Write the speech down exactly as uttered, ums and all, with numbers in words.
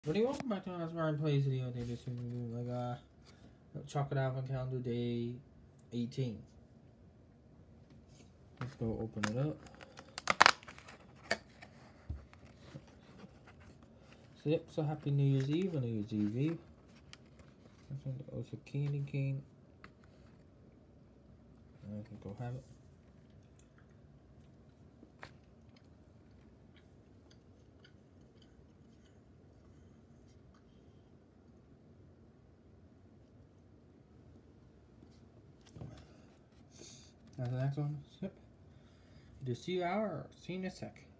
Everybody, welcome back to another Ryan Plays video. Today, this is like uh, Chocolate Alpha Calendar Day eighteen. Let's go open it up. So yep, so happy New Year's Eve or New Year's Eve Eve. I think that was a candy cane. I can go have it. That's the next one. Yep. Just see you hour. See you in a sec.